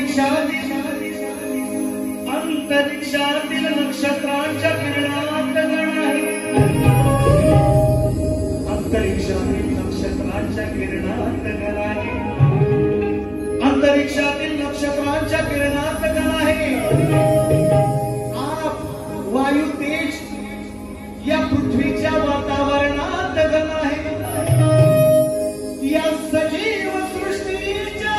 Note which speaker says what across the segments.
Speaker 1: अंतरिक्षातील नक्षत्रांच्या किरणात गण आहे. अंतरिक्षातील नक्षत्रांच्या किरणात गण आहे. अंतरिक्षातील नक्षत्रांच्या किरणात गण आहे. आप वायू तेज या पृथ्वीच्या वातावरणात गण आहे. या सजीव सृष्टीच्या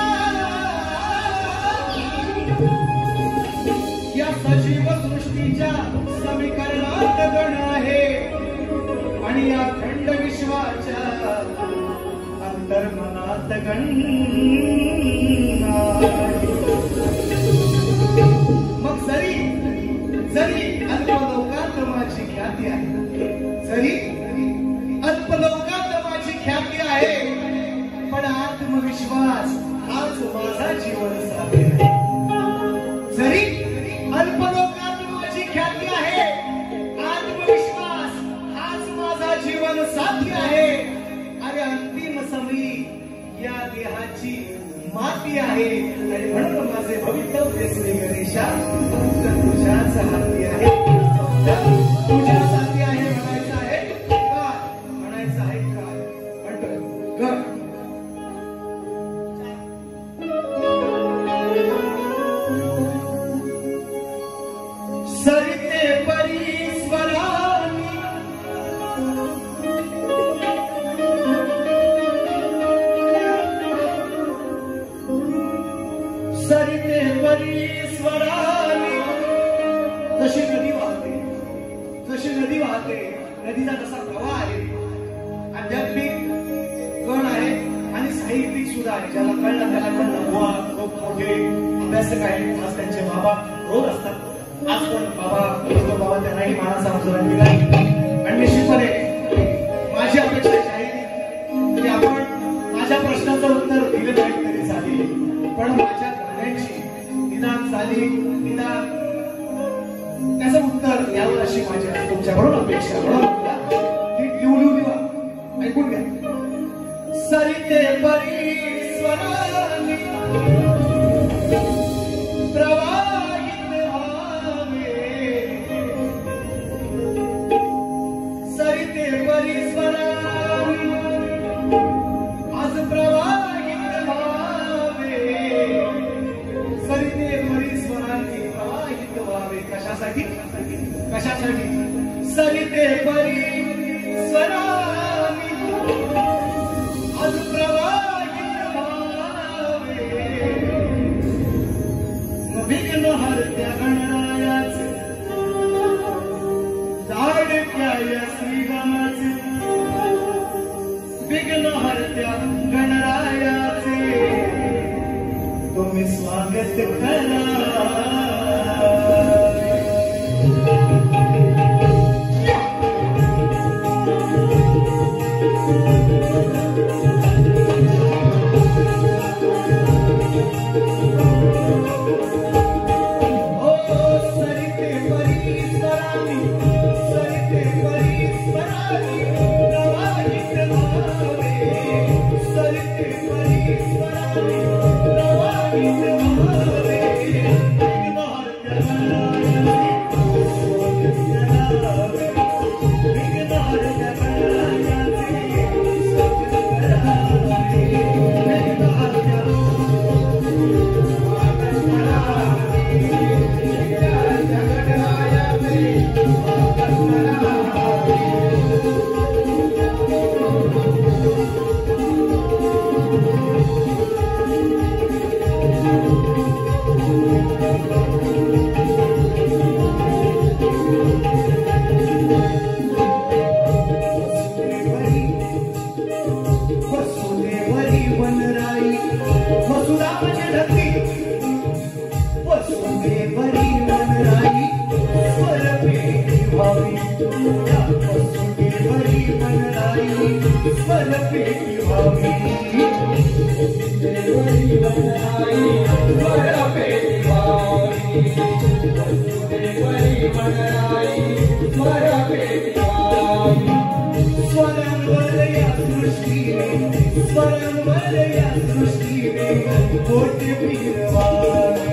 Speaker 1: समीकरणात गण आहे. आणि या खंड विश्वाच्या अंतर्मनात गण आहे. मग जरी अल्पलोकात माझी ख्याती आहे, जरी अल्पलोकात माझी ख्याती आहे, पण आत्मविश्वास हाच माझा जीवन साथी आहे. जरी अल्पलोकात माझी ख्याती आहे, आत्मविश्वास हाच माझा जीवन साथी आहे. अरे अंतिम समयी या देहाची माती आहे. आणि म्हणून माझे भवितव्य श्री गणेशा तुझ्याच हाती आहे. तुझ्या साथी आहे म्हणायचं आहे का? म्हणायचं आहे का? म्हणतोय कर. सरिते परीस्वरानी सरिते परीस्वरानी जशी नदी वाहते, जशी नदी वाहते, नदीचा कसा प्रवाह आहे, आध्यात्मिक गण आहे आणि साहित्यिक सुद्धा आहे. ज्याला कळलं त्याला कळलं. बुवा खूप मोठे अभ्यासक आहेत, आज त्यांचे बाबा रोज असतात. आज पण बाबा त्यांनाही मानाचा मुजरा दिला. आणि निश्चितपणे माझी अपेक्षा आहे की आपण माझ्या प्रश्नाचं उत्तर दिलं नाही तरी चालेल, पण माझ्या गाण्याची निदान झाली, निदान त्याचं उत्तर यावं अशी माझी तुमच्याकडून अपेक्षा. म्हणून लिहू दिवा ऐकून घ्या. सरिते परीस्वरानी प्रवाहित भावे, सरिते परीस्वरानी आज प्रवाहित भावे. सरिते परीस्वरानी प्रवाहित व्हावे. कशासाठी? कशासाठी? सरिते परीस्वरानी आज प्रवाहित भावे. विघ्न हरत्या गणरायाचे लाडक्या या श्रीरामाचे, विघ्न हरत्या गणरायाचे तुम्ही स्वागत करा. स्वयंवर या सृष्टीने कोटी पीरवा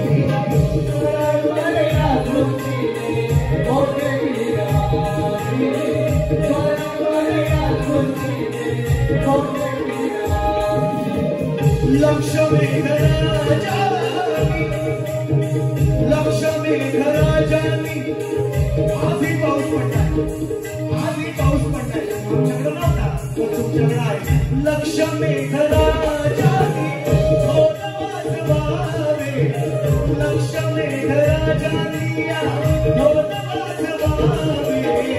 Speaker 1: आजही पाऊस पडलाय, आजही पाऊस पडलाय. आमच्याकडे नव्हता तो तुमच्याकडे आहे. लक्ष मेघराजानी थोर वाजवावे, लक्ष मेघराजानी थोर वाजवावे.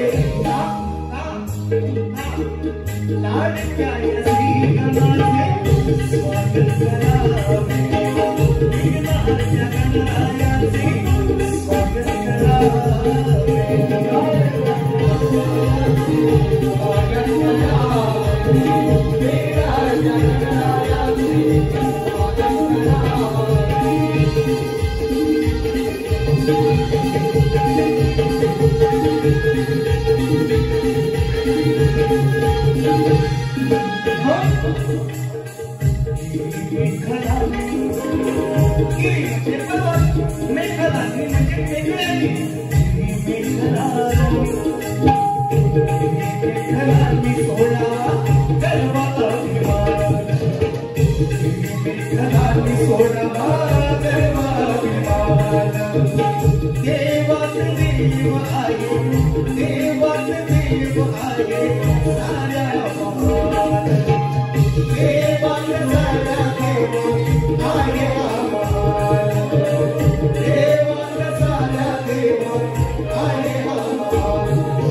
Speaker 1: लाडक्या या श्रीगणाचे स्वागत करावे, विघ्नहर्त्या गणरायाचे स्वागत करावे. स्वागत करावे, विघ्नहर्त्या गणरायाचे स्वागत मेघरानी म्हणजे मेघरानी, मेघरानी सोडावा गरबा अभिमान, मेघरानी सोडावा गरबा अभिमान. देवात देव आहे, देवात देव आहे साऱ्या महान, देवात साऱ्या देव आहे महान, देवात साऱ्या देव आहे महान.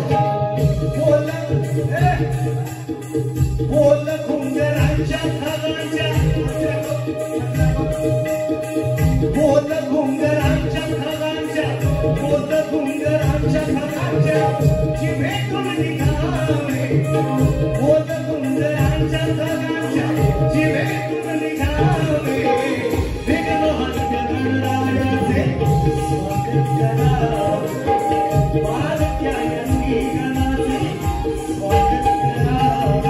Speaker 1: बोल घुंगरांच्या खगांच्या, बोल घुंगरांच्या खगांच्या, बोल घुंगरांच्या खगांच्या जिभेतून निघावे, बोल घुंगरांच्या खगांच्या जिभेतून निघावे. विघ्नहर्त्या गणरायाचे स्वागत करावे, बालक्या या श्रीगणाचे स्वागत करावे.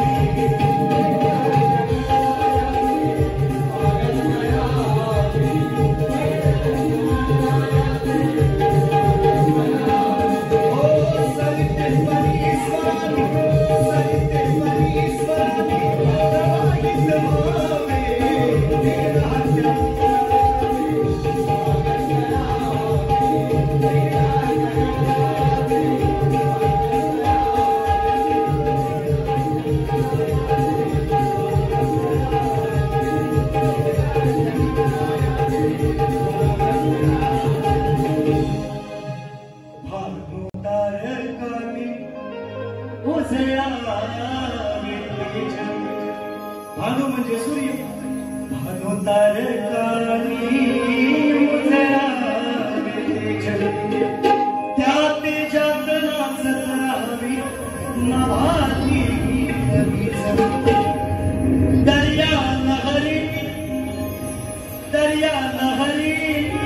Speaker 1: भानु म्हणजे सूर्य, भानु तारकानी उजळावे तेज, त्या तेजात नाचत राहावी नभाती वीज. दर्या लहरी, दर्या लहरी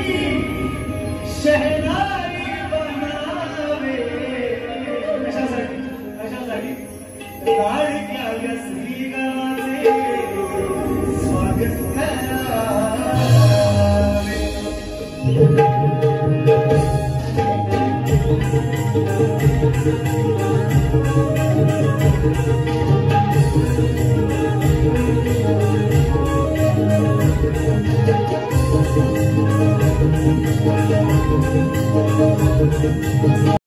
Speaker 1: शहनाई बनावे. कशासाठी, कशासाठी? लाडक्या या श्रीगणाचे स्वागत करावे.